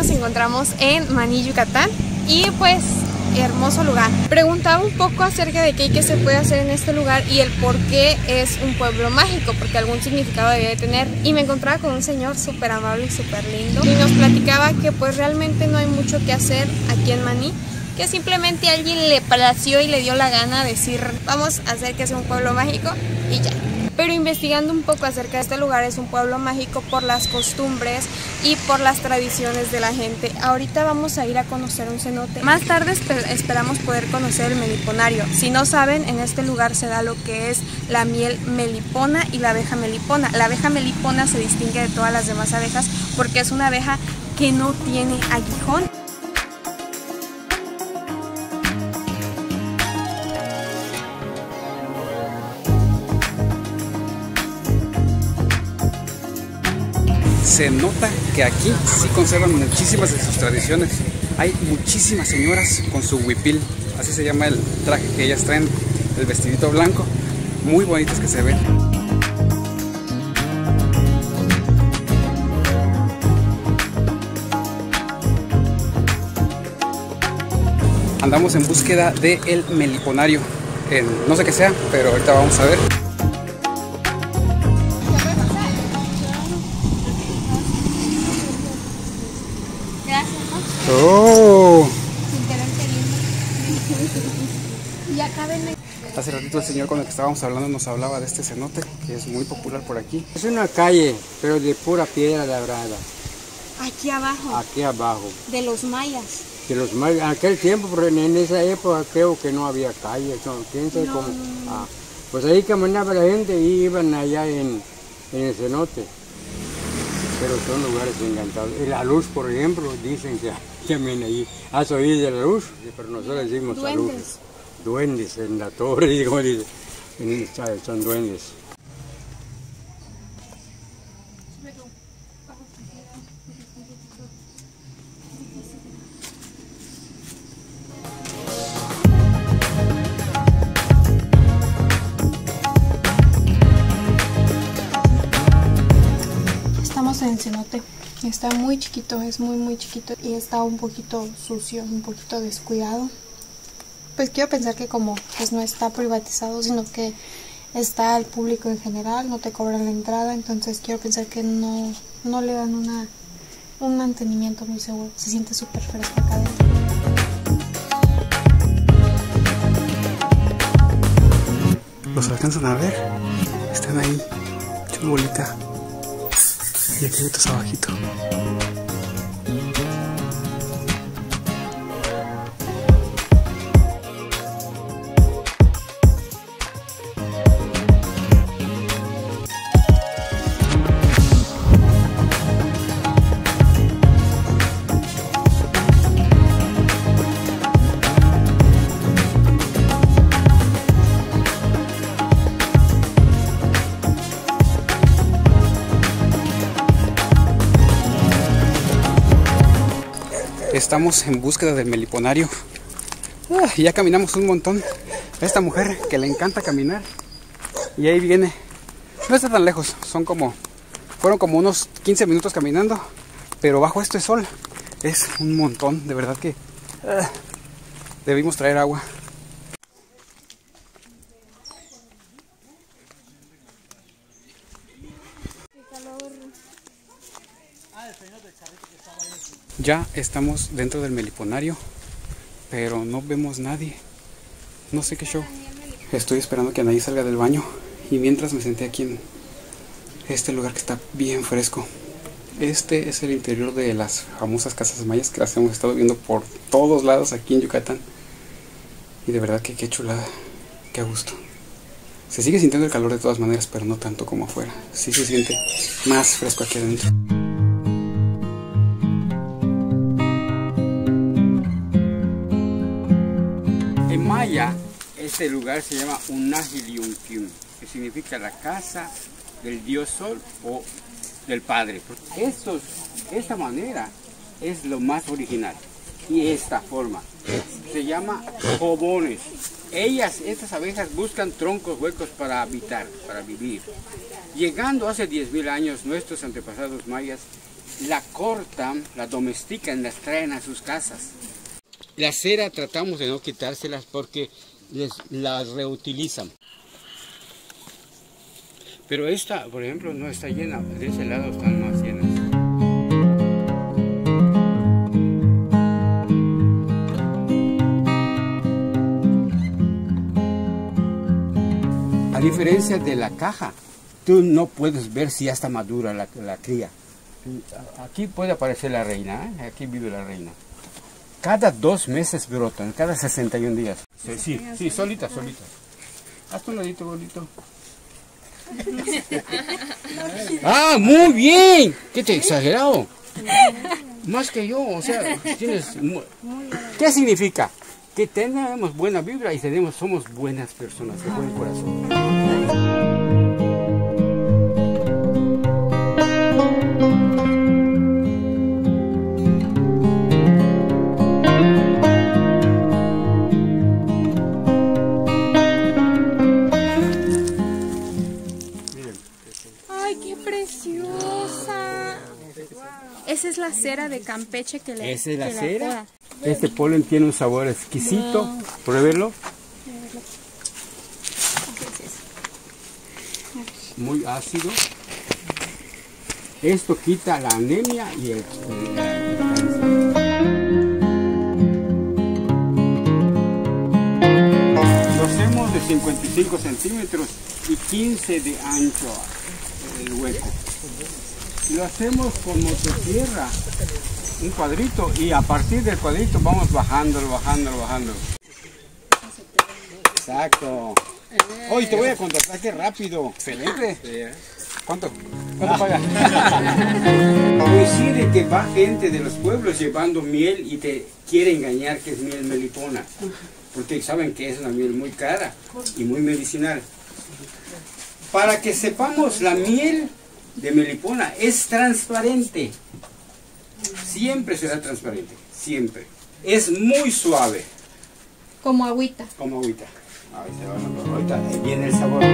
nos encontramos en Maní, Yucatán, y pues hermoso lugar. Preguntaba un poco acerca de qué se puede hacer en este lugar y el por qué es un pueblo mágico, porque algún significado debe de tener, y me encontraba con un señor súper amable y súper lindo, y nos platicaba que pues realmente no hay mucho que hacer aquí en Maní, que simplemente alguien le plació y le dio la gana decir vamos a hacer que sea un pueblo mágico y ya. Pero investigando un poco acerca de este lugar, es un pueblo mágico por las costumbres y por las tradiciones de la gente. Ahorita vamos a ir a conocer un cenote. Más tarde esperamos poder conocer el meliponario. Si no saben, en este lugar se da lo que es la miel melipona y la abeja melipona. La abeja melipona se distingue de todas las demás abejas porque es una abeja que no tiene aguijón. Se nota que aquí sí conservan muchísimas de sus tradiciones. Hay muchísimas señoras con su huipil, así se llama el traje que ellas traen, el vestidito blanco, muy bonitos que se ven. Andamos en búsqueda del meliponario, no sé qué sea, pero ahorita vamos a ver. ¡Oh! Hace ratito el señor con el que estábamos hablando nos hablaba de este cenote, que es muy popular por aquí. Es una calle, pero de pura piedra labrada. Aquí abajo. Aquí abajo. De los mayas. De los mayas. En aquel tiempo, porque en esa época creo que no había calles. No, quién sabe cómo. Ah, pues ahí caminaba la gente y iban allá en el cenote. Pero son lugares encantados. Y la luz, por ejemplo, dicen que también ahí. ¿Has oído de la luz? Pero nosotros decimos la luz. Duendes en la torre, como dicen. Son duendes. Estamos en el cenote. Está muy chiquito, es muy chiquito y está un poquito sucio, un poquito descuidado. Pues quiero pensar que como pues no está privatizado, sino que está al público en general, no te cobran la entrada, entonces quiero pensar que no le dan un mantenimiento muy seguro. Se siente súper fresco acá adentro. ¿Los alcanzan a ver? Están ahí, hecho bolita. Y aquí hay otros abajito. Estamos en búsqueda del meliponario. Ya caminamos un montón. Esta mujer que le encanta caminar. Y ahí viene. No está tan lejos. Fueron como unos 15 minutos caminando. Pero bajo este sol es un montón. De verdad que debimos traer agua. Ya estamos dentro del meliponario, pero no vemos nadie. No sé qué show. Estoy esperando que Anaí salga del baño y mientras me senté aquí en este lugar que está bien fresco. Este es el interior de las famosas casas mayas que las hemos estado viendo por todos lados aquí en Yucatán. Y de verdad que qué chulada, qué a gusto. Se sigue sintiendo el calor de todas maneras, pero no tanto como afuera. Sí se siente más fresco aquí adentro. En maya, este lugar se llama Unajiliunquium, que significa la casa del dios sol o del padre. Esta manera es lo más original. Y esta forma se llama jobones. Estas abejas buscan troncos huecos para habitar, para vivir. Llegando hace 10.000 años, nuestros antepasados mayas la cortan, la domestican, las traen a sus casas. La cera tratamos de no quitárselas porque las reutilizan. Pero esta, por ejemplo, no está llena, de ese lado están más llenas. A diferencia de la caja, tú no puedes ver si ya está madura la cría. Aquí puede aparecer la reina, ¿eh? Aquí vive la reina. Cada 2 meses brotan, cada 61 días. Sí, solita. Haz un ladito, bonito. ¡Ah, muy bien! ¿Qué te he exagerado? Más que yo, o sea, tienes... ¿Qué significa? Que tenemos buena vibra y somos buenas personas, de buen corazón. Esa es la cera de Campeche que le... Esa es la cera. Este polen tiene un sabor exquisito. No. Pruébelo. Muy ácido. Esto quita la anemia y el Lo hacemos de 55 centímetros y 15 de ancho el hueco. Lo hacemos con motosierra, un cuadrito, y a partir del cuadrito vamos bajándolo. Exacto. Hoy te voy a contratar, qué rápido. Excelente. ¿Cuánto pagas? Coincide que va gente de los pueblos llevando miel y te quiere engañar que es miel melipona, porque saben que es una miel muy cara y muy medicinal. Para que sepamos, la miel de melipona es transparente. Siempre será transparente, siempre. Es muy suave. Como agüita. Como agüita. Ahorita viene el sabor.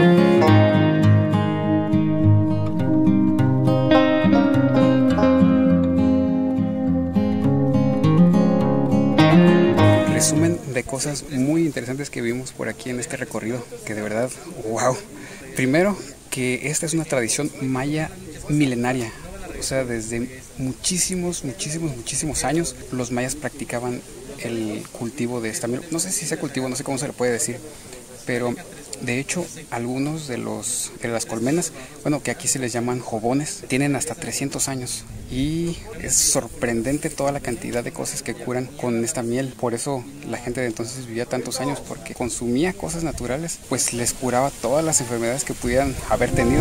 Resumen de cosas muy interesantes que vimos por aquí en este recorrido, que de verdad, wow. Primero, que esta es una tradición maya milenaria, o sea, desde muchísimos años los mayas practicaban el cultivo de esta miel. No sé si sea cultivo, no sé cómo se le puede decir, pero de hecho algunos de las colmenas, bueno, que aquí se les llaman jobones, tienen hasta 300 años y es sorprendente toda la cantidad de cosas que curan con esta miel. Por eso la gente de entonces vivía tantos años, porque consumía cosas naturales, pues les curaba todas las enfermedades que pudieran haber tenido.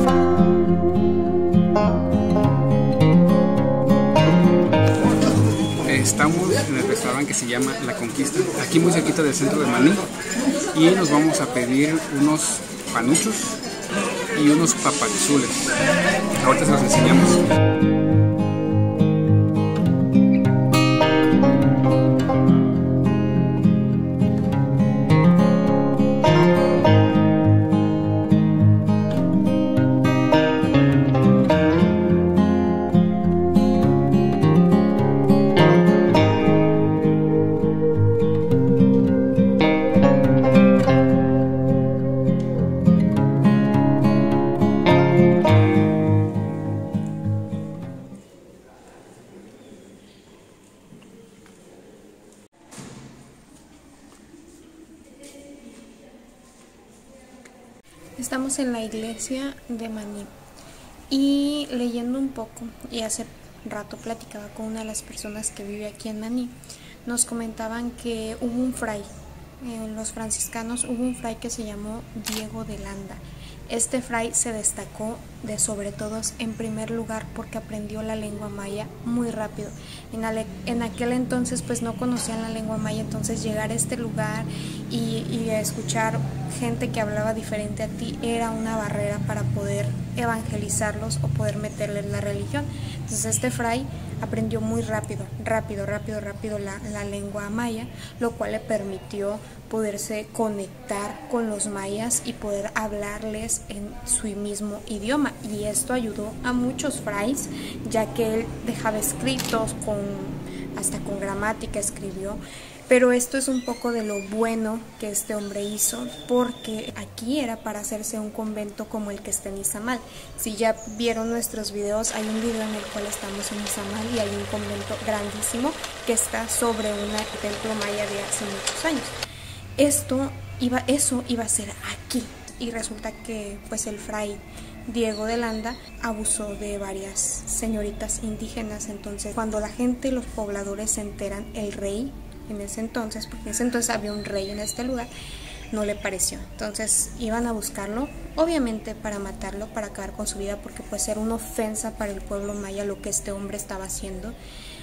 Estamos en el restaurante que se llama La Conquista, aquí muy cerquita del centro de Maní, y nos vamos a pedir unos panuchos y unos papazules. Ahorita se los enseñamos. Estamos en la iglesia de Maní y leyendo un poco, y hace rato platicaba con una de las personas que vive aquí en Maní. Nos comentaban que hubo un fray, los franciscanos, hubo un fray que se llamó Diego de Landa. Este fray se destacó de sobre todos en primer lugar porque aprendió la lengua maya muy rápido. En aquel entonces pues no conocían la lengua maya, entonces llegar a este lugar y escuchar gente que hablaba diferente a ti era una barrera para poder evangelizarlos o poder meterles la religión. Entonces este fray aprendió muy rápido la lengua maya, lo cual le permitió poderse conectar con los mayas y poder hablarles en su mismo idioma, y esto ayudó a muchos frailes, ya que él dejaba escritos hasta con gramática escribió. Pero esto es un poco de lo bueno que este hombre hizo, porque aquí era para hacerse un convento como el que está en Izamal. Si ya vieron nuestros videos, hay un video en el cual estamos en Izamal y hay un convento grandísimo que está sobre un templo maya de hace muchos años. Eso iba a ser aquí, y resulta que pues el fray Diego de Landa abusó de varias señoritas indígenas. Entonces cuando la gente, los pobladores se enteran, el rey en ese entonces, porque en ese entonces había un rey en este lugar, no le pareció. Entonces iban a buscarlo, obviamente para matarlo, para acabar con su vida, porque pues era una ofensa para el pueblo maya lo que este hombre estaba haciendo.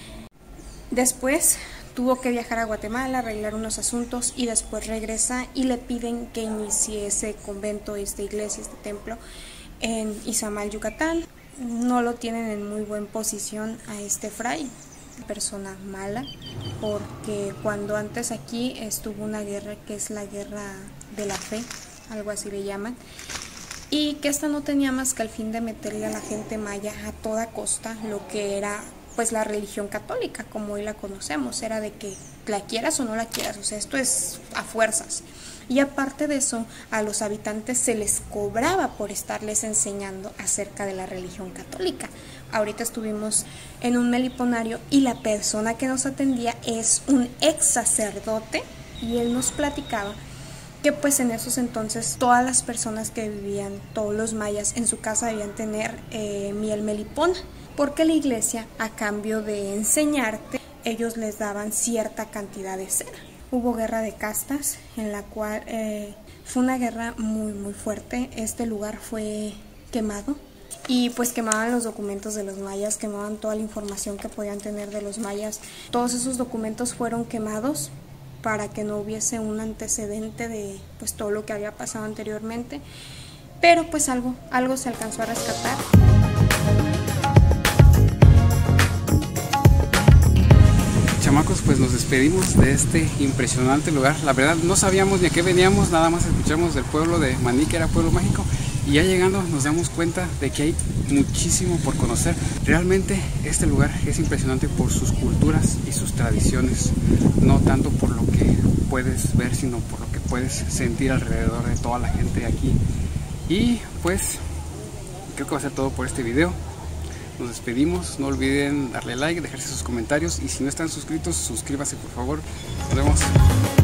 Después tuvo que viajar a Guatemala, arreglar unos asuntos, y después regresa y le piden que inicie ese convento, esta iglesia, este templo en Izamal, Yucatán. No lo tienen en muy buena posición a este fray, persona mala, porque cuando antes aquí estuvo una guerra que es la guerra de la fe, algo así le llaman, y que esta no tenía más que el fin de meterle a la gente maya a toda costa lo que era pues la religión católica como hoy la conocemos. Era de que la quieras o no la quieras, o sea, esto es a fuerzas. Y aparte de eso, a los habitantes se les cobraba por estarles enseñando acerca de la religión católica. Ahorita estuvimos en un meliponario y la persona que nos atendía es un ex sacerdote, y él nos platicaba que pues en esos entonces todas las personas que vivían, todos los mayas en su casa debían tener miel melipona, porque la iglesia, a cambio de enseñarte, ellos les daban cierta cantidad de cera. Hubo guerra de castas, en la cual fue una guerra muy fuerte. Este lugar fue quemado, y pues quemaban los documentos de los mayas, quemaban toda la información que podían tener de los mayas. Todos esos documentos fueron quemados para que no hubiese un antecedente de pues todo lo que había pasado anteriormente, pero pues algo se alcanzó a rescatar. Chamacos, pues nos despedimos de este impresionante lugar. La verdad no sabíamos ni a qué veníamos, nada más escuchamos del pueblo de Maní, que era pueblo mágico, y ya llegando nos damos cuenta de que hay muchísimo por conocer. Realmente este lugar es impresionante por sus culturas y sus tradiciones, no tanto por lo que puedes ver, sino por lo que puedes sentir alrededor de toda la gente aquí. Y pues creo que va a ser todo por este video. Nos despedimos, no olviden darle like, dejarse sus comentarios, y si no están suscritos, suscríbase por favor. Nos vemos.